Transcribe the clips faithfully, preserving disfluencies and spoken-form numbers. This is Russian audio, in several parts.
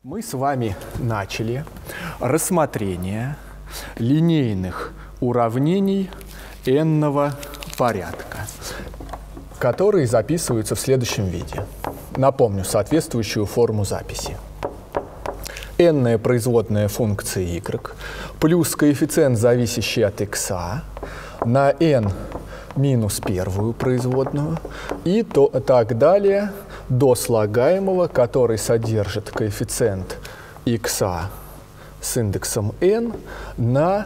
Мы с вами начали рассмотрение линейных уравнений n-го порядка, которые записываются в следующем виде. Напомню соответствующую форму записи. n-ная производная функции y плюс коэффициент, зависящий от x, на n минус первую производную и то, так далее до слагаемого, который содержит коэффициент x с индексом n на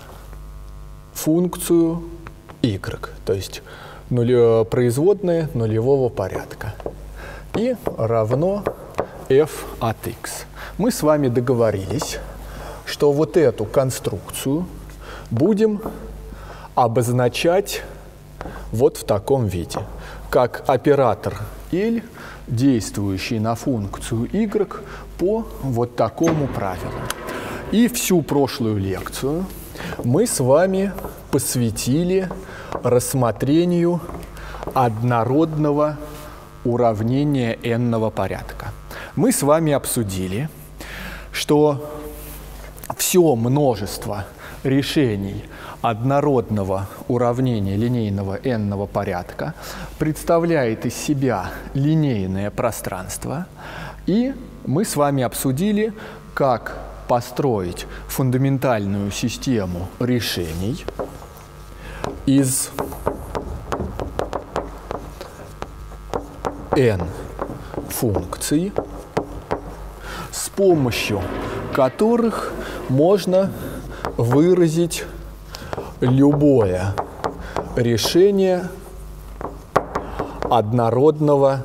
функцию y, то есть нуле, производная нулевого порядка, и равно f от x. Мы с вами договорились, что вот эту конструкцию будем обозначать вот в таком виде, как оператор L, действующий на функцию y по вот такому правилу. И всю прошлую лекцию мы с вами посвятили рассмотрению однородного уравнения n-го порядка. Мы с вами обсудили, что все множество решений однородного уравнения линейного n-го порядка представляет из себя линейное пространство, и мы с вами обсудили, как построить фундаментальную систему решений из n функций, с помощью которых можно выразить любое решение однородного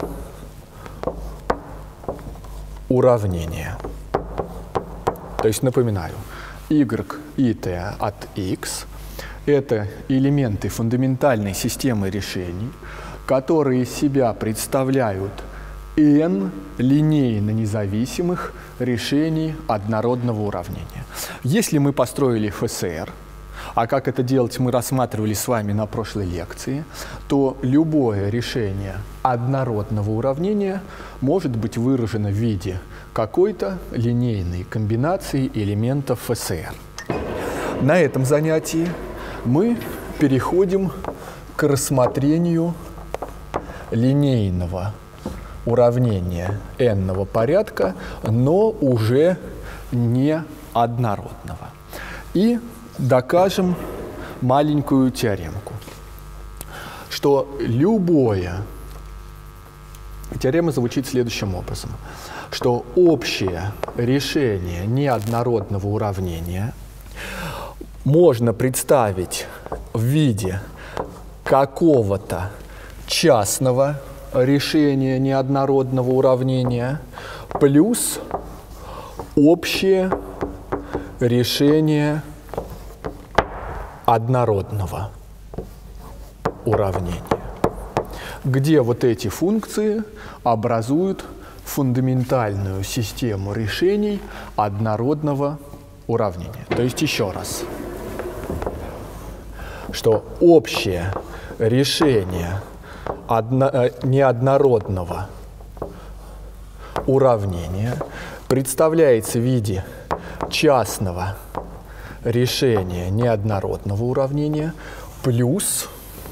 уравнения. То есть, напоминаю, y и t от x – это элементы фундаментальной системы решений, которые из себя представляют n линейно независимых решений однородного уравнения. Если мы построили эф эс эр, а как это делать мы рассматривали с вами на прошлой лекции, то любое решение однородного уравнения может быть выражено в виде какой-то линейной комбинации элементов эф эс эр. На этом занятии мы переходим к рассмотрению линейного уравнения n-го порядка, но уже не однородного. И докажем маленькую теоремку, что любое, теорема звучит следующим образом, что общее решение неоднородного уравнения можно представить в виде какого-то частного решения неоднородного уравнения плюс общее решение однородного уравнения, где вот эти функции образуют фундаментальную систему решений однородного уравнения. То есть еще раз, что общее решение одно, неоднородного уравнения представляется в виде частного решение неоднородного уравнения плюс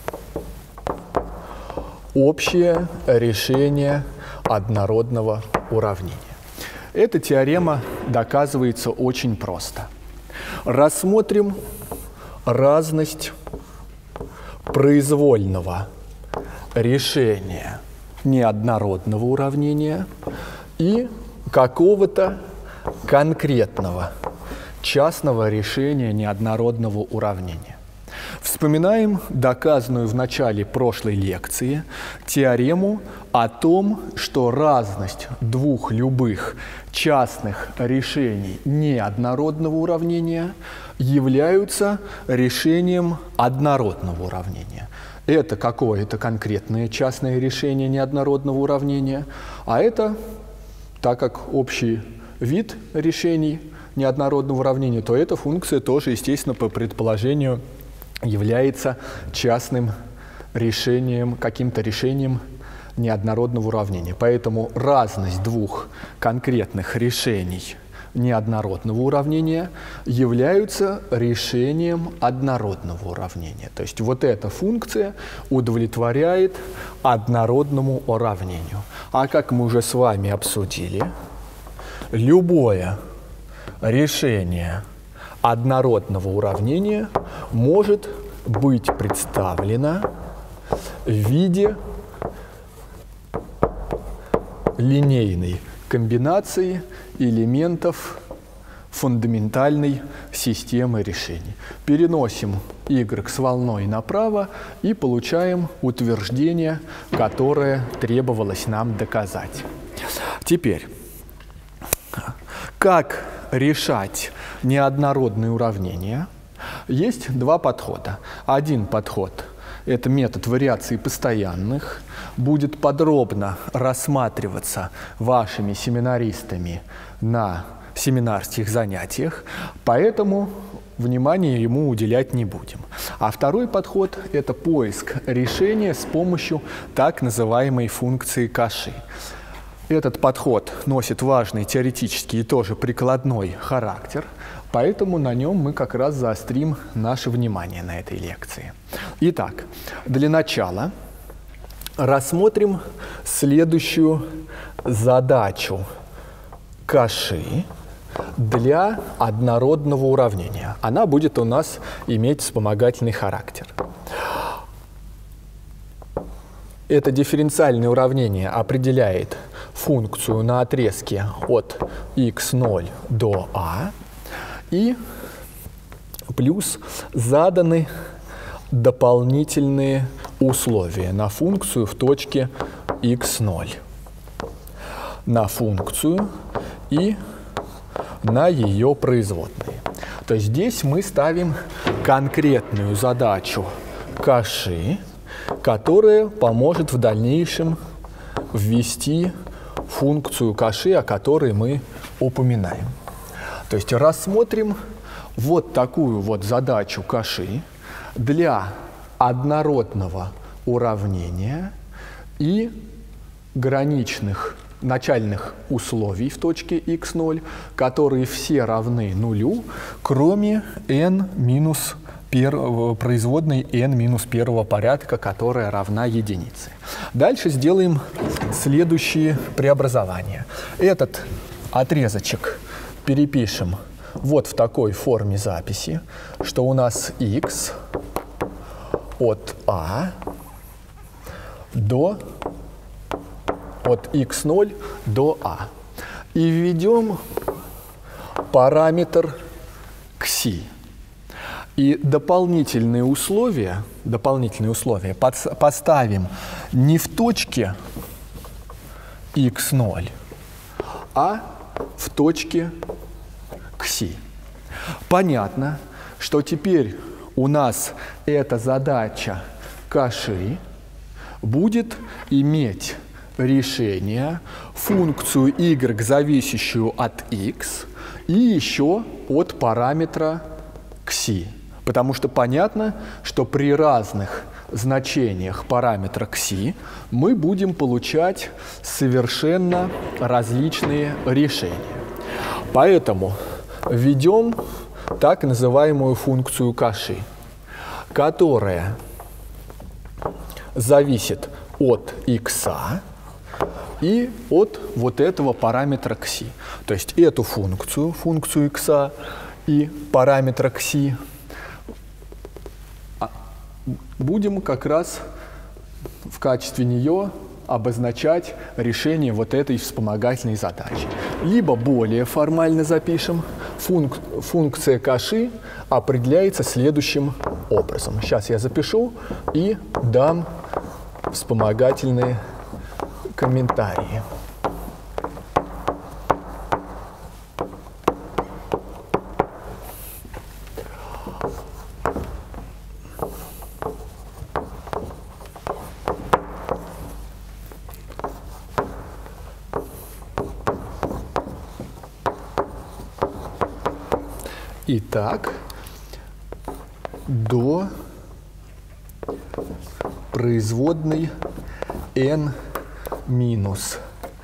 общее решение однородного уравнения. Эта теорема доказывается очень просто. Рассмотрим разность произвольного решения неоднородного уравнения и какого-то конкретного частного решения неоднородного уравнения. Вспоминаем доказанную в начале прошлой лекции теорему о том, что разность двух любых частных решений неоднородного уравнения являются решением однородного уравнения. Это какое-то конкретное частное решение неоднородного уравнения, а это, так как общий вид решений неоднородного уравнения, то эта функция тоже, естественно, по предположению является частным решением, каким-то решением неоднородного уравнения. Поэтому разность двух конкретных решений неоднородного уравнения являются решением однородного уравнения. То есть вот эта функция удовлетворяет однородному уравнению. А как мы уже с вами обсудили, любое решение однородного уравнения может быть представлено в виде линейной комбинации элементов фундаментальной системы решений. Переносим y с волной направо и получаем утверждение, которое требовалось нам доказать. Теперь, как решать неоднородные уравнения? Есть два подхода. Один подход – это метод вариации постоянных, будет подробно рассматриваться вашими семинаристами на семинарских занятиях, поэтому внимания ему уделять не будем. А второй подход – это поиск решения с помощью так называемой функции Каши. Этот подход носит важный теоретический и тоже прикладной характер, поэтому на нем мы как раз заострим наше внимание на этой лекции. Итак, для начала рассмотрим следующую задачу Каши для однородного уравнения. Она будет у нас иметь вспомогательный характер. Это дифференциальное уравнение определяет функцию на отрезке от икс ноль до а, и плюс заданы дополнительные условия на функцию в точке икс ноль, на функцию и на ее производные. То есть здесь мы ставим конкретную задачу Каши, которая поможет в дальнейшем ввести функцию Каши, о которой мы упоминаем. То есть рассмотрим вот такую вот задачу Каши для однородного уравнения и граничных начальных условий в точке икс ноль, которые все равны нулю, кроме n минус производной n минус первого порядка, которая равна единице. Дальше сделаем следующие преобразования. Этот отрезочек перепишем вот в такой форме записи, что у нас x от a до от икс ноль до a. И введем параметр кси. И дополнительные условия, дополнительные условия поставим не в точке икс ноль, а в точке кси. Понятно, что теперь у нас эта задача Каши будет иметь решение функцию y, зависящую от x, и еще от параметра кси. Потому что понятно, что при разных значениях параметра кси мы будем получать совершенно различные решения. Поэтому введем так называемую функцию Каши, которая зависит от x и от вот этого параметра кси. То есть эту функцию, функцию x и параметра кси будем как раз в качестве нее обозначать решение вот этой вспомогательной задачи. Либо более формально запишем, функ, функция Каши определяется следующим образом. Сейчас я запишу и дам вспомогательные комментарии. Итак, до производной n минус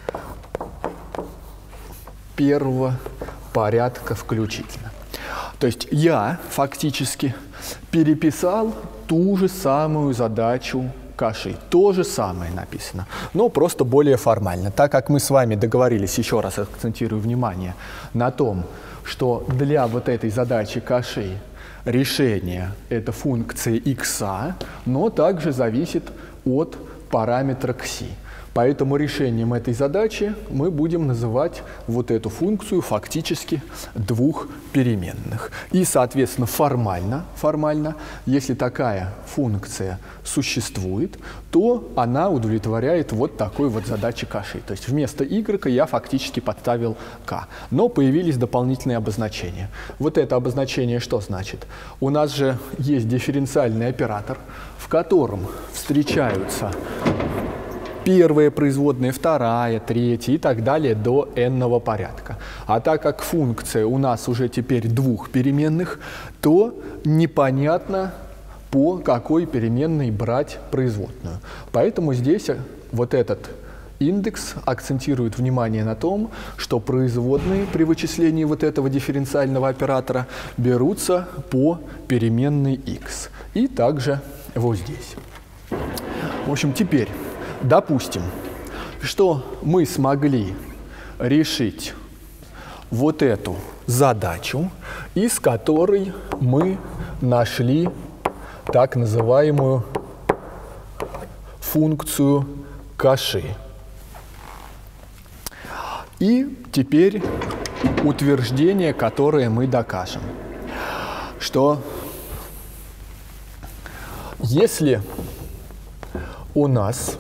первого порядка включительно. То есть я фактически переписал ту же самую задачу Каши. То же самое написано, но просто более формально. Так как мы с вами договорились, еще раз акцентирую внимание, на том, что для вот этой задачи Каши решение – это функция x, но также зависит от параметра кси. Поэтому решением этой задачи мы будем называть вот эту функцию фактически двух переменных. И, соответственно, формально, формально, если такая функция существует, то она удовлетворяет вот такой вот задаче Каши. То есть вместо y я фактически подставил k. Но появились дополнительные обозначения. Вот это обозначение что значит? У нас же есть дифференциальный оператор, в котором встречаются первая производная, вторая, третья и так далее до n-го порядка. А так как функция у нас уже теперь двух переменных, то непонятно, по какой переменной брать производную. Поэтому здесь вот этот индекс акцентирует внимание на том, что производные при вычислении вот этого дифференциального оператора берутся по переменной x. И также вот здесь. В общем, теперь допустим, что мы смогли решить вот эту задачу, из которой мы нашли так называемую функцию Каши. И теперь утверждение, которое мы докажем, что если у нас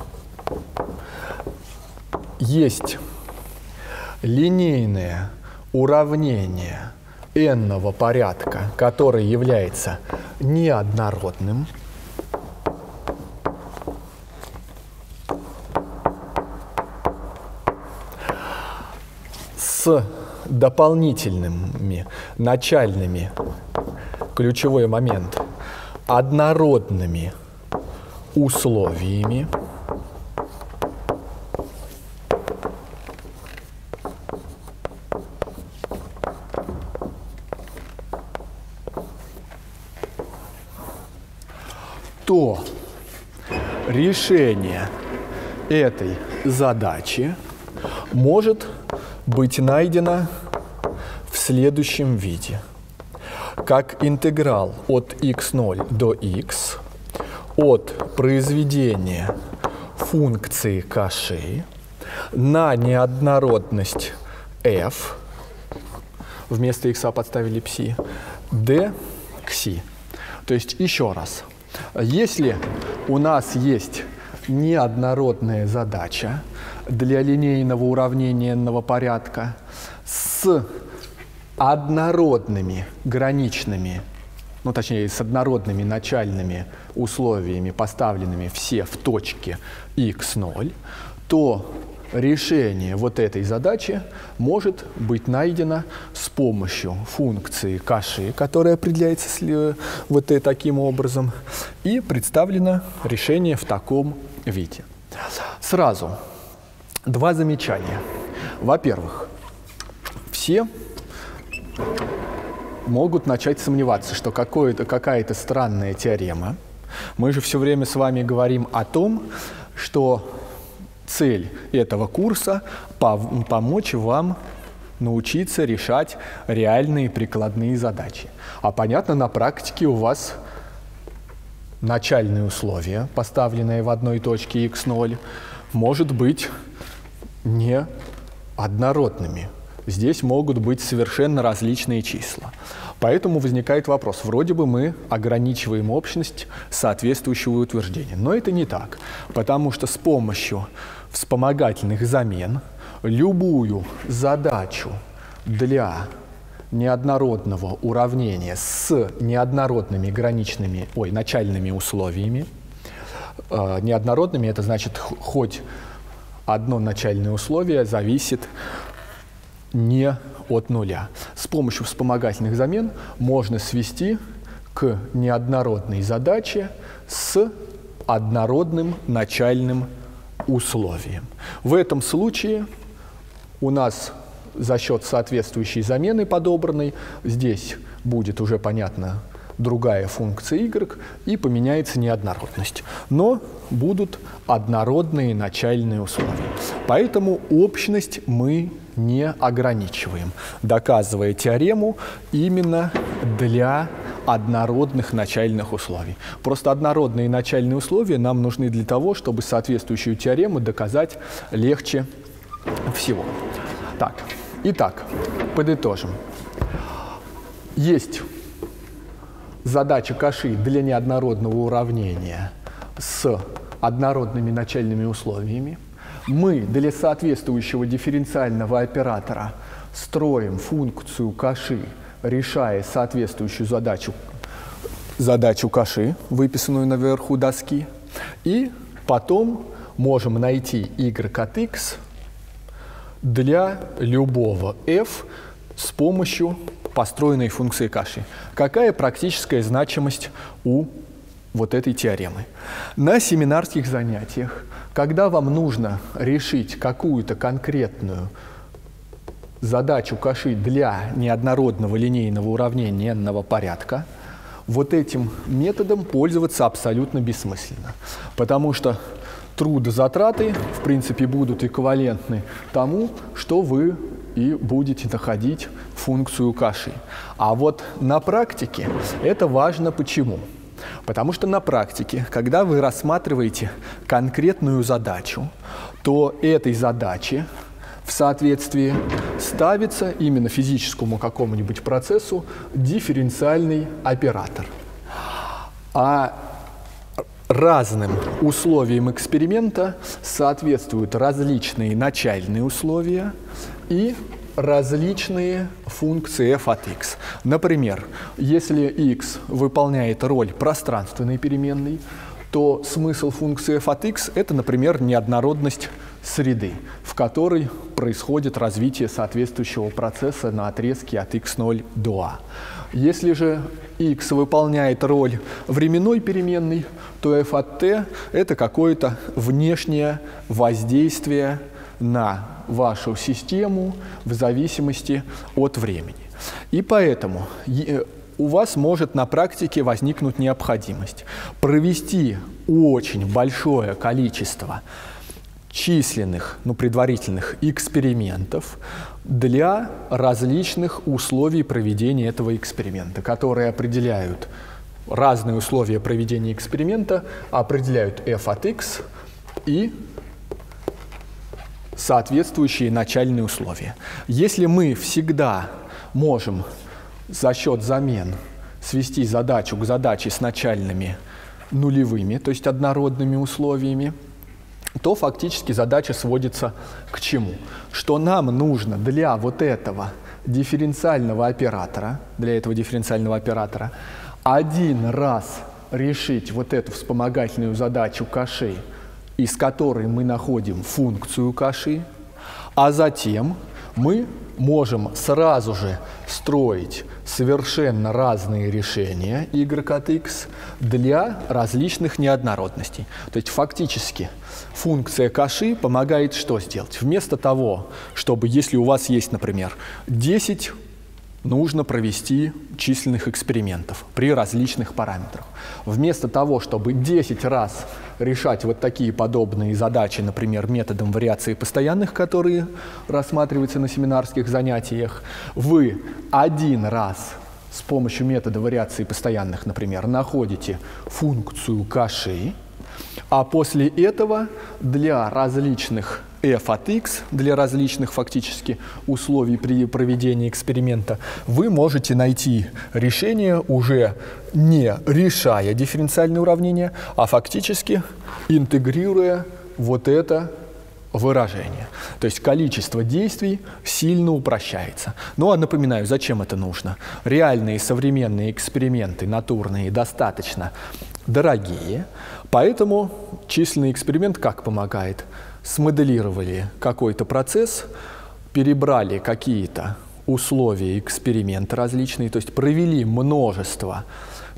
есть линейное уравнение n-го порядка, которое является неоднородным, с дополнительными начальными, ключевой момент, однородными условиями, то решение этой задачи может быть найдено в следующем виде. Как интеграл от икс ноль до x от произведения функции Каши на неоднородность f, вместо x подставили пси, d кси. То есть еще раз. Если у нас есть неоднородная задача для линейного уравнения n-го порядка с однородными граничными, ну точнее с однородными начальными условиями, поставленными все в точке икс ноль, то решение вот этой задачи может быть найдено с помощью функции Каши, которая определяется вот таким образом, и представлено решение в таком виде. Сразу два замечания. Во-первых, все могут начать сомневаться, что какая-то странная теорема. Мы же все время с вами говорим о том, что цель этого курса – помочь вам научиться решать реальные прикладные задачи. А понятно, на практике у вас начальные условия, поставленные в одной точке икс ноль, может быть не однородными. Здесь могут быть совершенно различные числа. Поэтому возникает вопрос, вроде бы мы ограничиваем общность соответствующего утверждения. Но это не так, потому что с помощью вспомогательных замен любую задачу для неоднородного уравнения с неоднородными граничными, ой, начальными условиями, э, неоднородными, это значит, хоть одно начальное условие зависит не от нуля. С помощью вспомогательных замен можно свести к неоднородной задаче с однородным начальным условием. В этом случае у нас за счет соответствующей замены подобранной здесь будет уже понятно другая функция y, и поменяется неоднородность. Но будут однородные начальные условия. Поэтому общность мы не ограничиваем, доказывая теорему именно для однородных начальных условий. Просто однородные начальные условия нам нужны для того, чтобы соответствующую теорему доказать легче всего. Так, итак, подытожим. Есть задача Каши для неоднородного уравнения с однородными начальными условиями. Мы для соответствующего дифференциального оператора строим функцию Каши, решая соответствующую задачу, задачу Каши, выписанную наверху доски. И потом можем найти y от x для любого f с помощью построенной функции Каши. Какая практическая значимость у вот этой теоремы? На семинарских занятиях, когда вам нужно решить какую-то конкретную задачу Каши для неоднородного линейного уравнения n-ного порядка, вот этим методом пользоваться абсолютно бессмысленно, потому что трудозатраты, в принципе, будут эквивалентны тому, что вы и будете находить функцию Каши. А вот на практике это важно почему? Потому что на практике, когда вы рассматриваете конкретную задачу, то этой задаче в соответствии ставится именно физическому какому-нибудь процессу дифференциальный оператор. А разным условиям эксперимента соответствуют различные начальные условия и различные функции f от x. Например, если x выполняет роль пространственной переменной, то смысл функции f от x – это, например, неоднородность среды, в которой происходит развитие соответствующего процесса на отрезке от икс ноль до a. Если же x выполняет роль временной переменной, то f от t – это какое-то внешнее воздействие на вашу систему в зависимости от времени. И поэтому у вас может на практике возникнуть необходимость провести очень большое количество численных, ну, предварительных экспериментов для различных условий проведения этого эксперимента, которые определяют разные условия проведения эксперимента, определяют f от x и соответствующие начальные условия. Если мы всегда можем за счет замен свести задачу к задаче с начальными нулевыми, то есть однородными условиями, то фактически задача сводится к чему? Что нам нужно для вот этого дифференциального оператора, для этого дифференциального оператора один раз решить вот эту вспомогательную задачу Каши, из которой мы находим функцию Каши, а затем мы можем сразу же строить совершенно разные решения y от x для различных неоднородностей. То есть фактически функция Каши помогает что сделать? Вместо того, чтобы, если у вас есть, например, десять, нужно провести численных экспериментов при различных параметрах. Вместо того, чтобы десять раз решать вот такие подобные задачи, например, методом вариации постоянных, которые рассматриваются на семинарских занятиях, вы один раз с помощью метода вариации постоянных, например, находите функцию Каши, а после этого для различных f от x, для различных фактически условий при проведении эксперимента, вы можете найти решение, уже не решая дифференциальное уравнение, а фактически интегрируя вот это выражение. То есть количество действий сильно упрощается. Ну а напоминаю, зачем это нужно? Реальные современные эксперименты, натурные, достаточно дорогие, поэтому численный эксперимент как помогает? Смоделировали какой-то процесс, перебрали какие-то условия эксперимента различные, то есть провели множество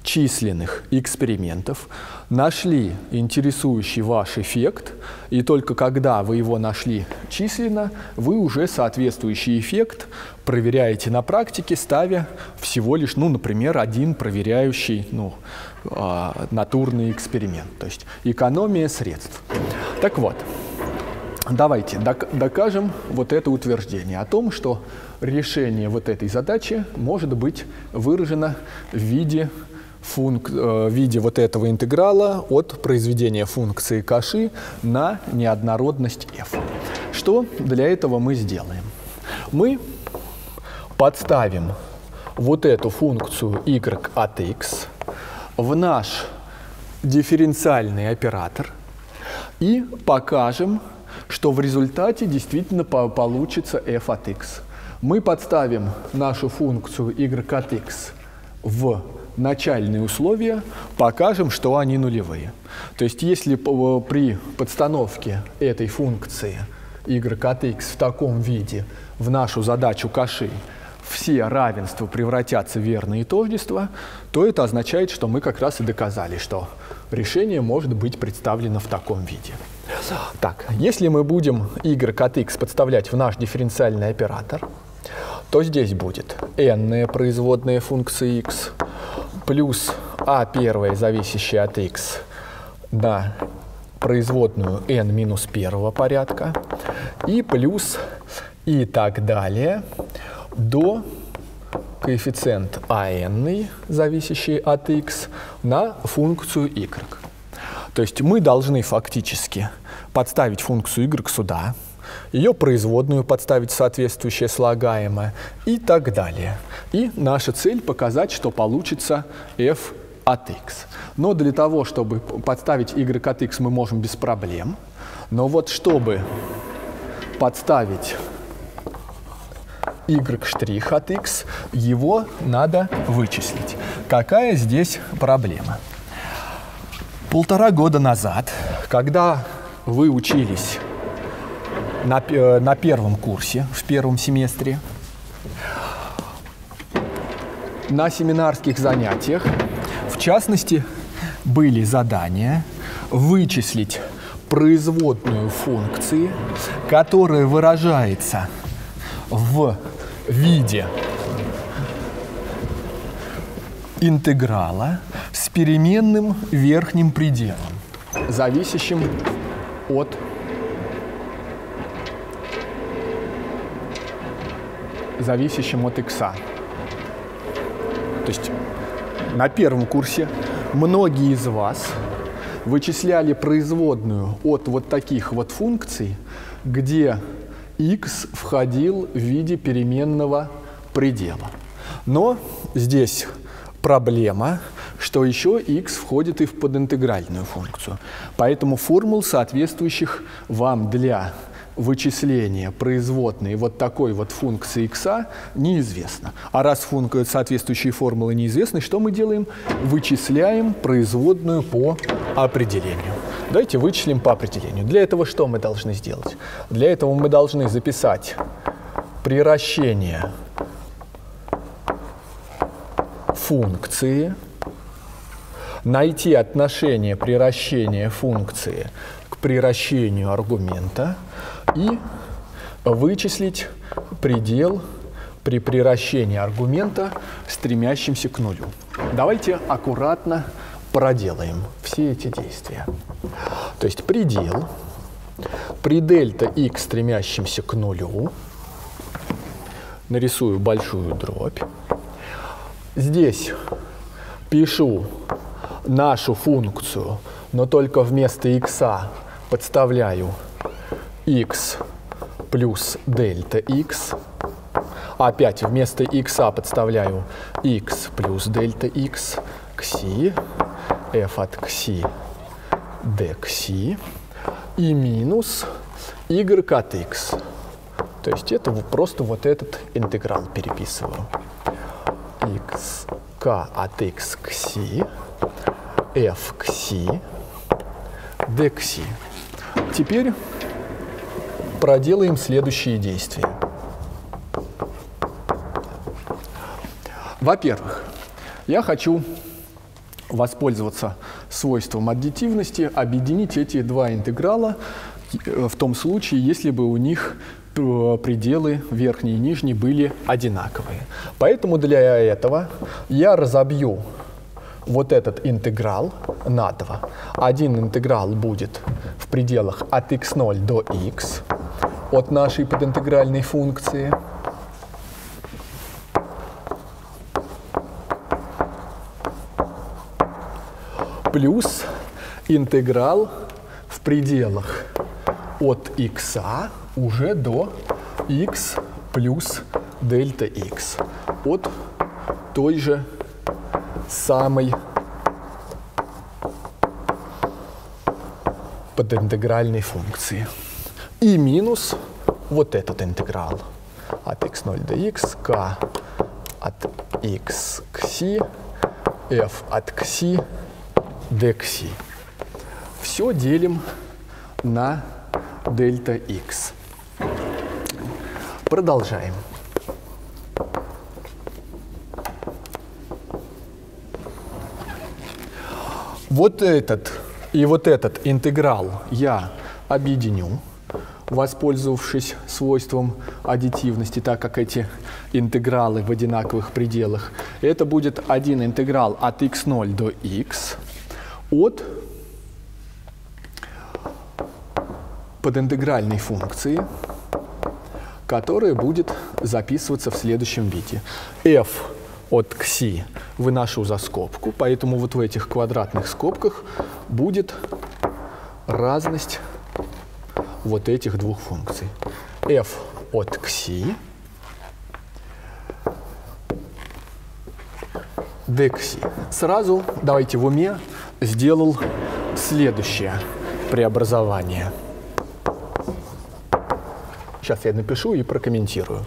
численных экспериментов, нашли интересующий ваш эффект, и только когда вы его нашли численно, вы уже соответствующий эффект проверяете на практике, ставя всего лишь, ну, например, один проверяющий, ну, э, натурный эксперимент, то есть экономия средств. Так вот, давайте док- докажем вот это утверждение о том, что решение вот этой задачи может быть выражено в виде Функ, э, в виде вот этого интеграла от произведения функции Каши на неоднородность f. Что для этого мы сделаем? Мы подставим вот эту функцию y от x в наш дифференциальный оператор и покажем, что в результате действительно по получится f от x. Мы подставим нашу функцию y от x в начальные условия, покажем, что они нулевые. То есть если при подстановке этой функции y от x в таком виде в нашу задачу Каши все равенства превратятся в верные тождества, то это означает, что мы как раз и доказали, что решение может быть представлено в таком виде. Так, если мы будем y от x подставлять в наш дифференциальный оператор, то здесь будет n производная функции x плюс а первая, зависящая от x, на производную n минус первого порядка, и плюс и так далее до коэффициент ан, зависящий от x, на функцию y. То есть мы должны фактически подставить функцию y сюда, ее производную подставить соответствующее слагаемое и так далее. И наша цель показать, что получится f от x. Но для того, чтобы подставить y от x, мы можем без проблем. Но вот чтобы подставить y' от x, его надо вычислить. Какая здесь проблема? Полтора года назад, когда вы учились на, на первом курсе, в первом семестре, на семинарских занятиях, в частности, были задания вычислить производную функции, которая выражается в виде интеграла с переменным верхним пределом, зависящим от зависящим от x. То есть на первом курсе многие из вас вычисляли производную от вот таких вот функций, где x входил в виде переменного предела. Но здесь проблема, что еще x входит и в подинтегральную функцию. Поэтому формул, соответствующих вам для вычисления производной вот такой вот функции x, неизвестно. А раз функция, соответствующие формулы неизвестны, что мы делаем? Вычисляем производную по определению. Давайте вычислим по определению. Для этого что мы должны сделать? Для этого мы должны записать приращение функции, найти отношение приращения функции к приращению аргумента и вычислить предел при приращении аргумента, стремящимся к нулю. Давайте аккуратно проделаем все эти действия. То есть предел при дельта x, стремящимся к нулю, нарисую большую дробь. Здесь пишу нашу функцию, но только вместо x подставляю x плюс дельта x. Опять вместо x подставляю x плюс дельта x, кси, f от кси, d кси, и минус y от x. То есть это просто вот этот интеграл переписываю. x k от x кси, f кси, d кси. Теперь проделаем следующие действия. Во-первых, я хочу воспользоваться свойством аддитивности, объединить эти два интеграла в том случае, если бы у них пределы верхний и нижний были одинаковые. Поэтому для этого я разобью вот этот интеграл на два. Один интеграл будет в пределах от икс ноль до x от нашей подинтегральной функции. Плюс интеграл в пределах от x уже до x плюс дельта x от той же самой подинтегральной функции. И минус вот этот интеграл от икс ноль до x, k от x к си, f от кси d к си. Все делим на дельта x. Продолжаем. Вот этот и вот этот интеграл я объединю, воспользовавшись свойством аддитивности, так как эти интегралы в одинаковых пределах. Это будет один интеграл от икс ноль до x от подинтегральной функции, которая будет записываться в следующем виде. f от кси выношу за скобку, поэтому вот в этих квадратных скобках будет разность вот этих двух функций. f от кси d кси. Сразу давайте в уме сделал следующее преобразование. Сейчас я напишу и прокомментирую.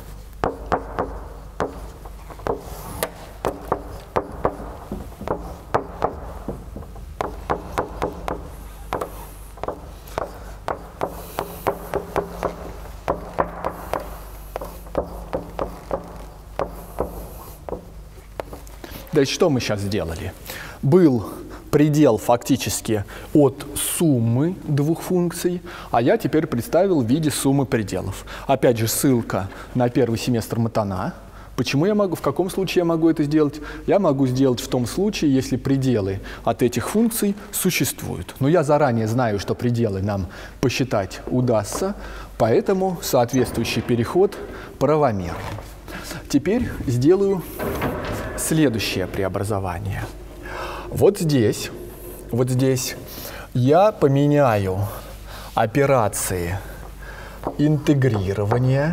Значит, что мы сейчас сделали? Был предел фактически от суммы двух функций, а я теперь представил в виде суммы пределов. Опять же, ссылка на первый семестр Матана. Почему я могу, в каком случае я могу это сделать? Я могу сделать в том случае, если пределы от этих функций существуют. Но я заранее знаю, что пределы нам посчитать удастся, поэтому соответствующий переход правомерен. Теперь сделаю следующее преобразование. Вот здесь, вот здесь я поменяю операции интегрирования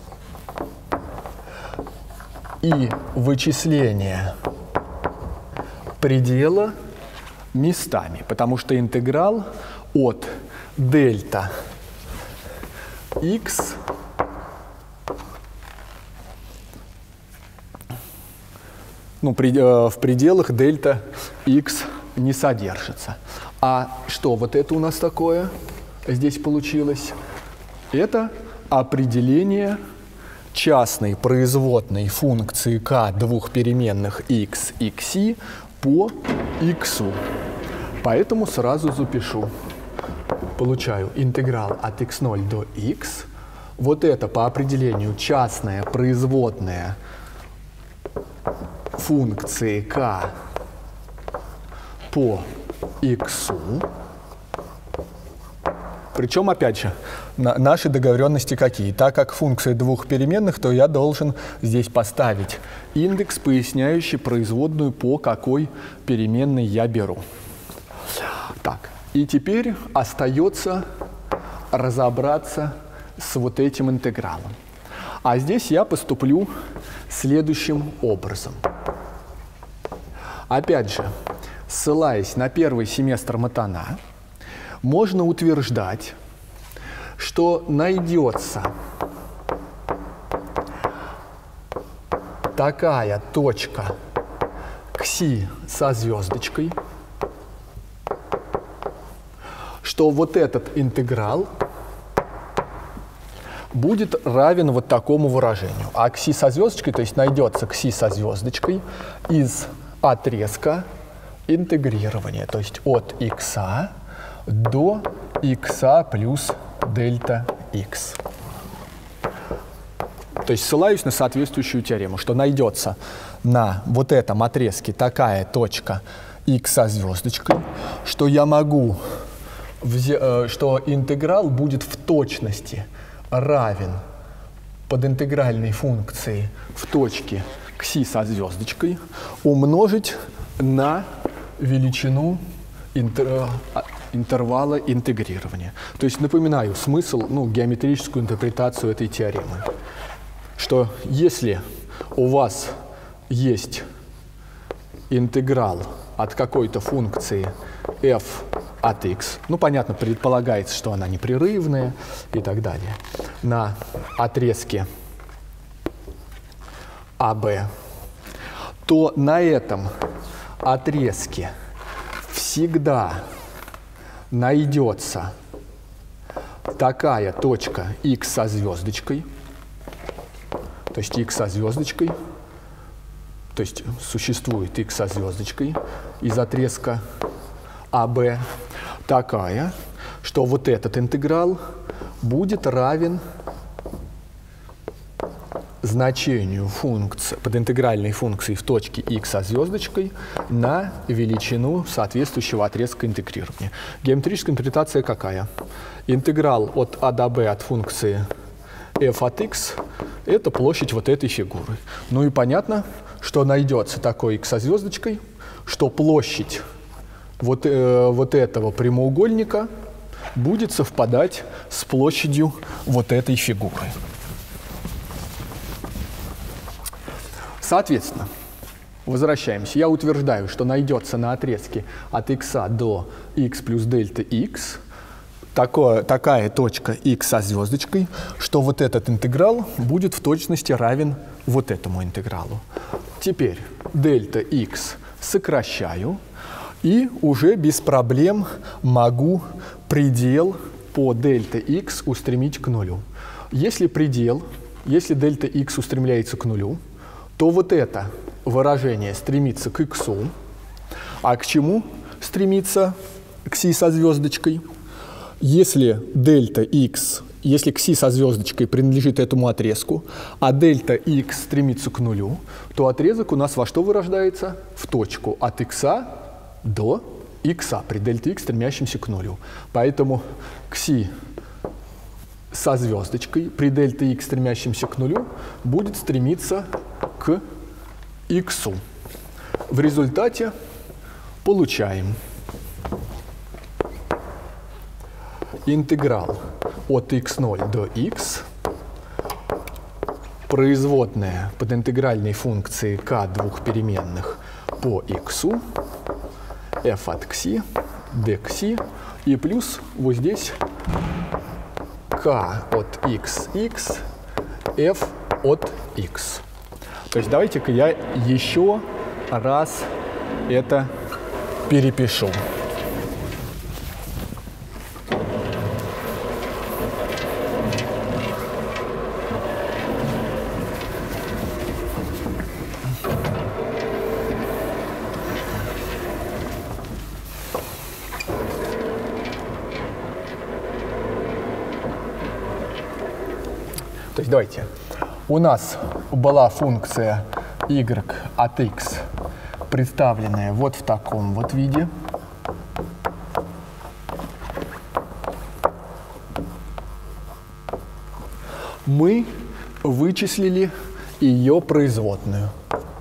и вычисления предела местами, потому что интеграл от дельта x ну, в пределах дельта x не содержится. А что вот это у нас такое здесь получилось? Это определение частной производной функции k двух переменных x и кси по x. Поэтому сразу запишу. Получаю интеграл от икс ноль до x. Вот это по определению частная производная функции k по x. Причем, опять же, на наши договоренности какие? Так как функция двух переменных, то я должен здесь поставить индекс, поясняющий производную, по какой переменной я беру. Так, и теперь остается разобраться с вот этим интегралом. А здесь я поступлю следующим образом. Опять же, ссылаясь на первый семестр Матана, можно утверждать, что найдется такая точка кси со звездочкой, что вот этот интеграл будет равен вот такому выражению. А кси со звездочкой, то есть найдется кси со звездочкой из отрезка интегрирование, то есть от x до x плюс дельта x. То есть ссылаюсь на соответствующую теорему, что найдется на вот этом отрезке такая точка x со звездочкой, что я могу, что интеграл будет в точности равен подинтегральной функции в точке кси со звездочкой умножить на величину интер, интервала интегрирования. То есть напоминаю смысл, ну, геометрическую интерпретацию этой теоремы, что если у вас есть интеграл от какой-то функции f от x, ну, понятно, предполагается, что она непрерывная и так далее, на отрезке а бэ, то на этом отрезке всегда найдется такая точка x со звездочкой, то есть x со звездочкой, то есть существует x со звездочкой из отрезка а бэ, такая, что вот этот интеграл будет равен значению функции, подинтегральной функции в точке x со звездочкой на величину соответствующего отрезка интегрирования. Геометрическая интерпретация какая? Интеграл от а до b от функции f от x – это площадь вот этой фигуры. Ну и понятно, что найдется такой x со звездочкой, что площадь вот, э, вот этого прямоугольника будет совпадать с площадью вот этой фигуры. Соответственно, возвращаемся. Я утверждаю, что найдется на отрезке от x до x плюс дельта x такое, такая точка x со звездочкой, что вот этот интеграл будет в точности равен вот этому интегралу. Теперь дельта x сокращаю и уже без проблем могу предел по дельта x устремить к нулю. Если предел, если дельта x устремляется к нулю, то вот это выражение стремится к x, а к чему стремится кси со звездочкой? Если дельта x, если кси со звездочкой принадлежит этому отрезку, а дельта x стремится к нулю, то отрезок у нас во что вырождается? В точку от x до x при дельте x, стремящемся к нулю. Поэтому кси со звездочкой при дельта x, стремящемся к нулю, будет стремиться к x. В результате получаем интеграл от икс ноль до x, производная подинтегральной функции k двух переменных по x, f от кси, dxi, и плюс вот здесь k от xx, f от x. То есть давайте-ка я еще раз это перепишу. То есть давайте. У нас была функция y от x, представленная вот в таком вот виде. Мы вычислили ее производную.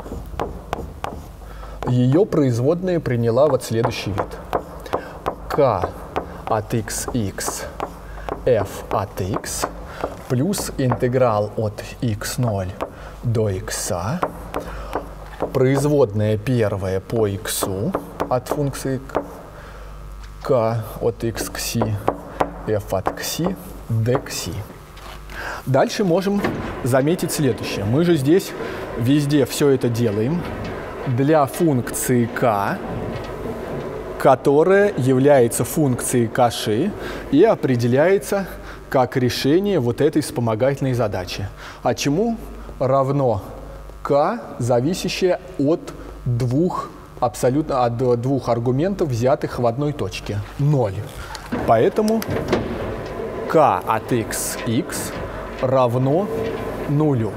Ее производная приняла вот следующий вид. k от xx, f от x плюс интеграл от икс ноль до x, производная первая по x от функции k от x к си, f от кси, dxi. Дальше можем заметить следующее. Мы же здесь везде все это делаем для функции k, которая является функцией каши и определяется как решение вот этой вспомогательной задачи. А чему равно k, зависящее от двух абсолютно от двух аргументов, взятых в одной точке. ноль. Поэтому k от xx равно нулю.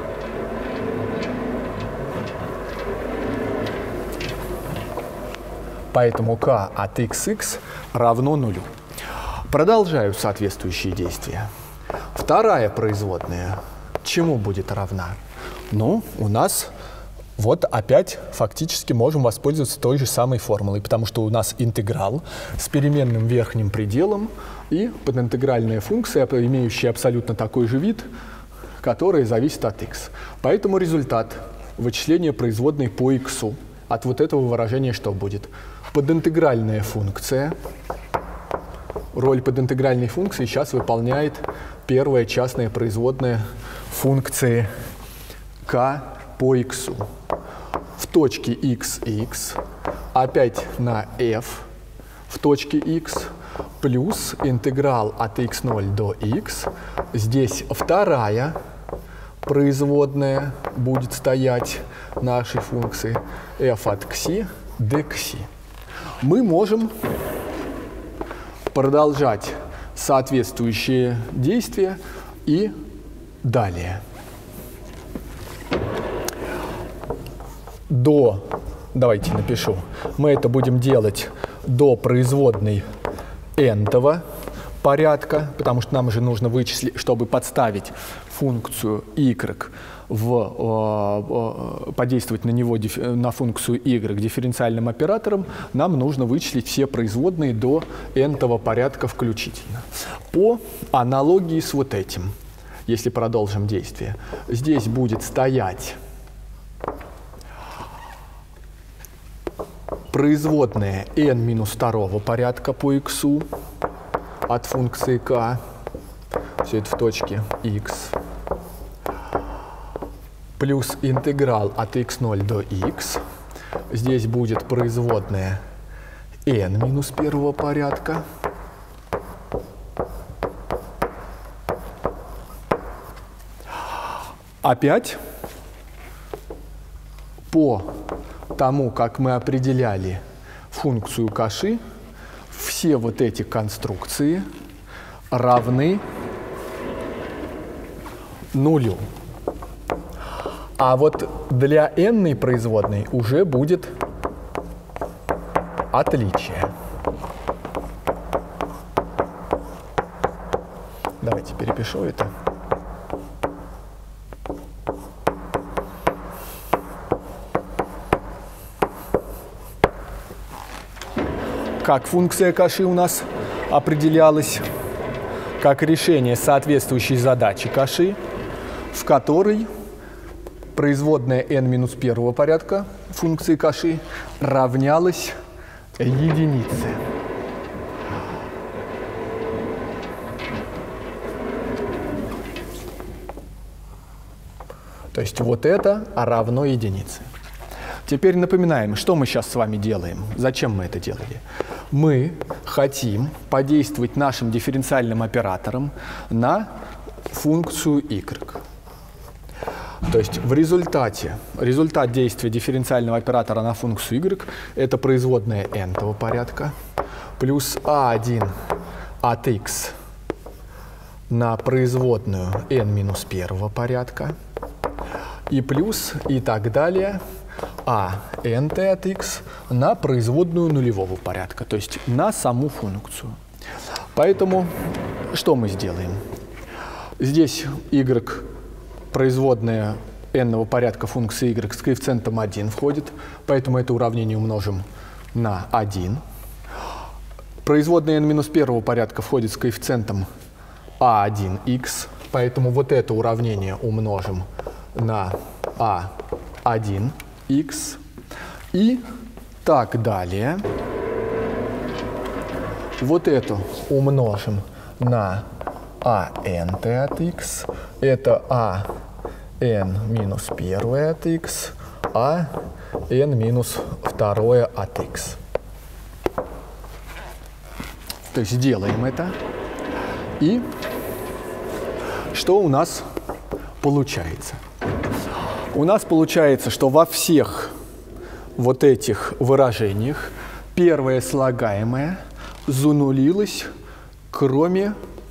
Поэтому k от xx равно нулю. Продолжаю соответствующие действия. Вторая производная чему будет равна? Ну, у нас вот опять фактически можем воспользоваться той же самой формулой, потому что у нас интеграл с переменным верхним пределом и подинтегральная функция, имеющая абсолютно такой же вид, которая зависит от x. Поэтому результат вычисления производной по x от вот этого выражения что будет? Подинтегральная функция. Роль подинтегральной функции сейчас выполняет первая частная производная функции k по x. В точке xx опять на f в точке x плюс интеграл от икс ноль до x. Здесь вторая производная будет стоять нашей функции f от xi dxi. Мы можем продолжать соответствующие действия и далее. До, давайте напишу, мы это будем делать до производной n-того порядка, потому что нам же нужно вычислить, чтобы подставить функцию y, в, подействовать на него, на функцию y дифференциальным оператором, нам нужно вычислить все производные до n-того порядка включительно. По аналогии с вот этим, если продолжим действие, здесь будет стоять производная n минус второго порядка по x от функции k, все это в точке x, плюс интеграл от икс ноль до x. Здесь будет производная n минус первого порядка. Опять по тому, как мы определяли функцию Каши, все вот эти конструкции равны нулю. А вот для n-ной производной уже будет отличие. Давайте перепишу это. Как функция Каши у нас определялась как решение соответствующей задачи Каши, в которой производная n минус первого порядка функции Каши равнялась единице. То есть вот это равно единице. Теперь напоминаем, что мы сейчас с вами делаем, зачем мы это делали. Мы хотим подействовать нашим дифференциальным оператором на функцию y. То есть в результате, результат действия дифференциального оператора на функцию y – это производная n-того порядка плюс а один от x на производную n минус первого порядка и плюс и так далее а n-t от x на производную нулевого порядка, то есть на саму функцию. Поэтому что мы сделаем? Здесь y производная n-ного порядка функции y с коэффициентом один входит, поэтому это уравнение умножим на один. Производная n минус первого порядка входит с коэффициентом а один x, поэтому вот это уравнение умножим на а один x и так далее. Вот это умножим на а n-t от x, это а n минус первое от x, а n минус второе от x. То есть делаем это. И что у нас получается? У нас получается, что во всех вот этих выражениях первое слагаемое занулилось, кроме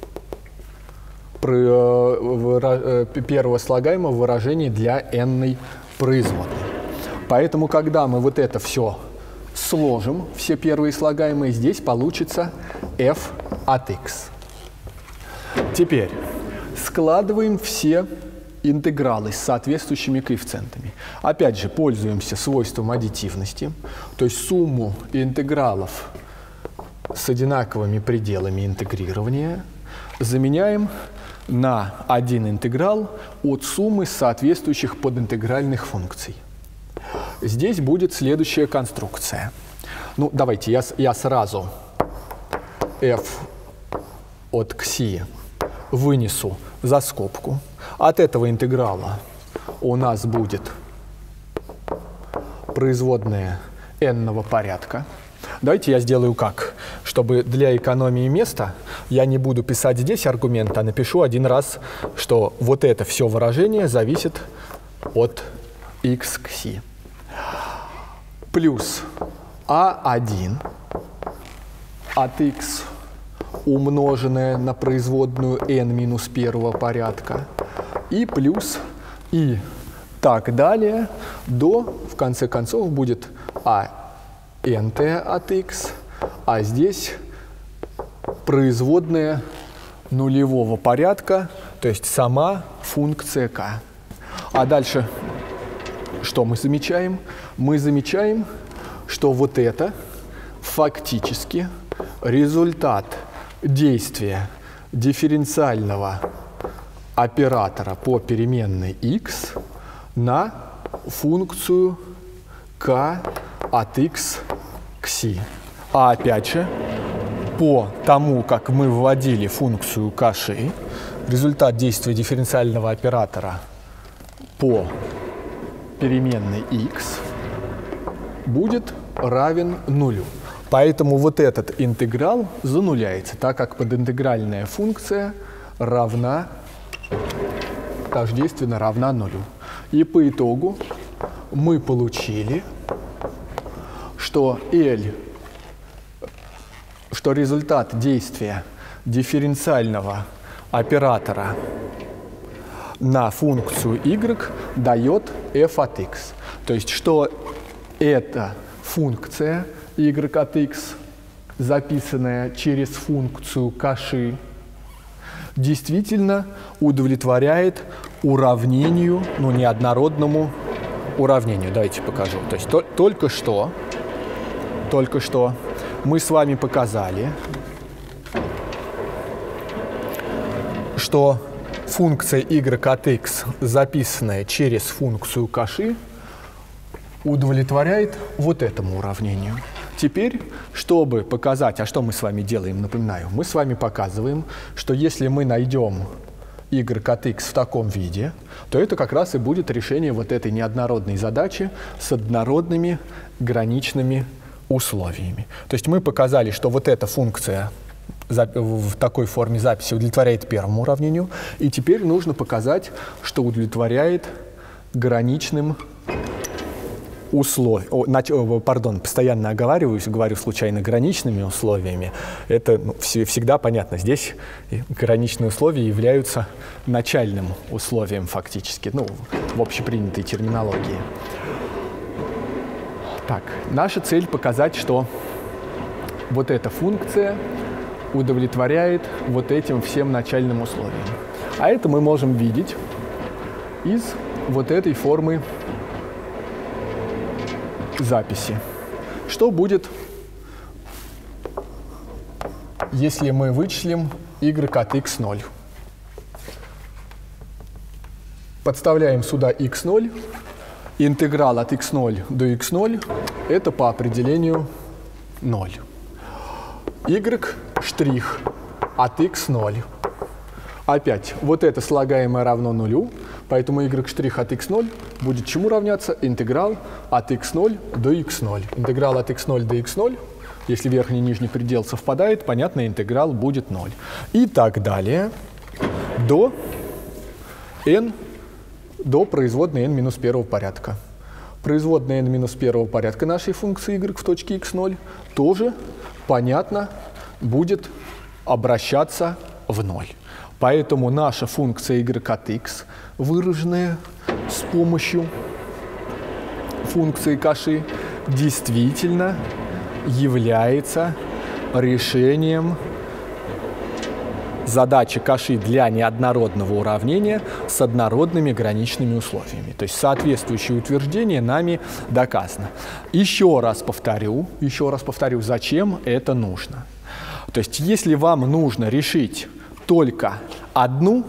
первого слагаемого выражения для n-ной производной. Поэтому, когда мы вот это все сложим, все первые слагаемые, здесь получится f от x. Теперь складываем все интегралы с соответствующими коэффициентами. Опять же, пользуемся свойством аддитивности, то есть сумму интегралов с одинаковыми пределами интегрирования заменяем на один интеграл от суммы соответствующих подинтегральных функций. Здесь будет следующая конструкция. Ну, давайте я, я сразу f от кси вынесу за скобку. От этого интеграла у нас будет производная n-ного порядка. Давайте я сделаю как? Чтобы для экономии места я не буду писать здесь аргумент, а напишу один раз, что вот это все выражение зависит от x кси. Плюс а один от x умноженное на производную n минус первого порядка и плюс и так далее до, в конце концов, будет а nt от x, а здесь производная нулевого порядка, то есть сама функция k. А дальше что мы замечаем? Мы замечаем, что вот это фактически результат действия дифференциального оператора по переменной x на функцию k от x к си. А опять же, по тому, как мы вводили функцию каши, результат действия дифференциального оператора по переменной x будет равен нулю. Поэтому вот этот интеграл зануляется, так как подинтегральная функция равна, тождественно равна нулю. И по итогу мы получили, что L, что результат действия дифференциального оператора на функцию y дает f от x. То есть, что эта функция y от x, записанная через функцию каши, действительно удовлетворяет уравнению, ну, неоднородному уравнению. Давайте покажу. То есть то, только что, только что мы с вами показали, что функция y от x, записанная через функцию каши, удовлетворяет вот этому уравнению. Теперь, чтобы показать, а что мы с вами делаем, напоминаю, мы с вами показываем, что если мы найдем y от x в таком виде, то это как раз и будет решение вот этой неоднородной задачи с однородными граничными условиями. То есть мы показали, что вот эта функция в такой форме записи удовлетворяет первому уравнению, и теперь нужно показать, что удовлетворяет граничным условиям. Пардон, постоянно оговариваюсь, говорю случайно граничными условиями. Это, ну, всегда понятно. Здесь граничные условия являются начальным условием фактически, ну, в общепринятой терминологии. Так, наша цель показать, что вот эта функция удовлетворяет вот этим всем начальным условиям. А это мы можем видеть из вот этой формы записи. Что будет, если мы вычислим y от x ноль? Подставляем сюда x ноль. Интеграл от x ноль до x ноль это по определению ноль. Y штрих от x ноль. Опять, вот это слагаемое равно нулю, поэтому y штрих от x ноль будет чему равняться? Интеграл от x ноль до x ноль. Интеграл от x ноль до x ноль, если верхний и нижний предел совпадает, понятно, интеграл будет ноль. И так далее до n, до производной n минус первого порядка. производная n минус первого порядка нашей функции y в точке икс ноль тоже, понятно, будет обращаться в ноль. Поэтому наша функция y от x, выраженная с помощью функции Каши, действительно является решением задачи Каши для неоднородного уравнения с однородными граничными условиями. То есть соответствующее утверждение нами доказано. Еще раз повторю, еще раз повторю, зачем это нужно. То есть если вам нужно решить только одну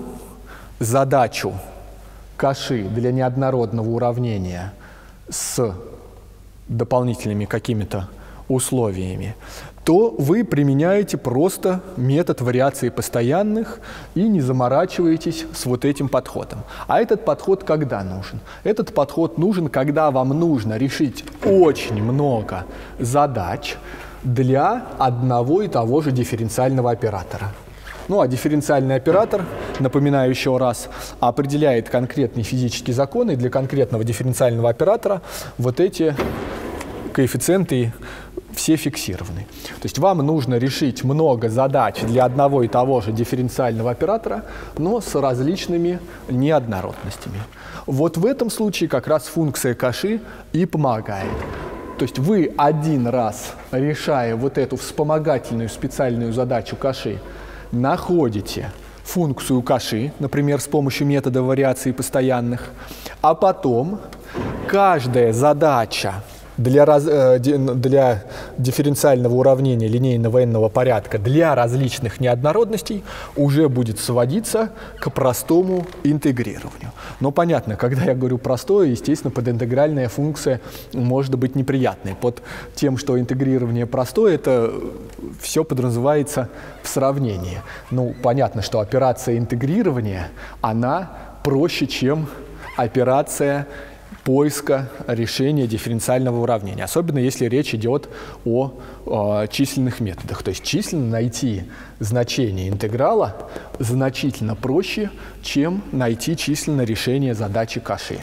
задачу Каши для неоднородного уравнения с дополнительными какими-то условиями, то вы применяете просто метод вариации постоянных и не заморачиваетесь с вот этим подходом. А этот подход когда нужен? Этот подход нужен, когда вам нужно решить очень много задач для одного и того же дифференциального оператора. Ну а дифференциальный оператор, напоминаю еще раз, определяет конкретные физические законы, и для конкретного дифференциального оператора вот эти коэффициенты все фиксированы. То есть вам нужно решить много задач для одного и того же дифференциального оператора, но с различными неоднородностями. Вот в этом случае как раз функция Каши и помогает. То есть вы один раз, решая вот эту вспомогательную специальную задачу Каши, находите функцию Каши, например, с помощью метода вариации постоянных, а потом каждая задача для, раз, для дифференциального уравнения линейного n-ного порядка для различных неоднородностей уже будет сводиться к простому интегрированию. Но понятно, когда я говорю простое, естественно, подинтегральная функция может быть неприятной. Под тем, что интегрирование простое, это все подразумевается в сравнении. Ну, понятно, что операция интегрирования, она проще, чем операция поиска решения дифференциального уравнения, особенно если речь идет о, о численных методах. То есть численно найти значение интеграла значительно проще, чем найти численное решение задачи Каши.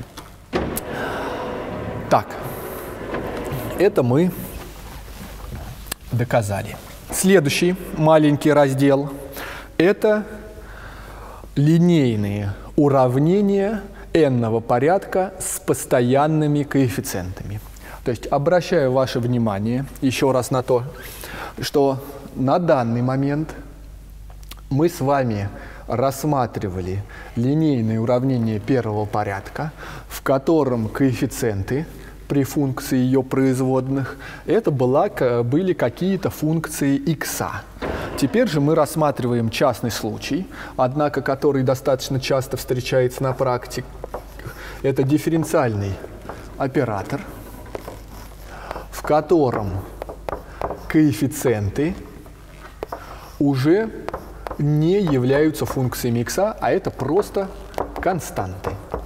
Так, это мы доказали. Следующий маленький раздел – это линейные уравнения n-ного порядка с постоянными коэффициентами. То есть обращаю ваше внимание еще раз на то, что на данный момент мы с вами рассматривали линейное уравнение первого порядка, в котором коэффициенты при функции ее производных это была, были какие-то функции x. Теперь же мы рассматриваем частный случай, однако который достаточно часто встречается на практике. Это дифференциальный оператор, в котором коэффициенты уже не являются функциями x, а это просто константы.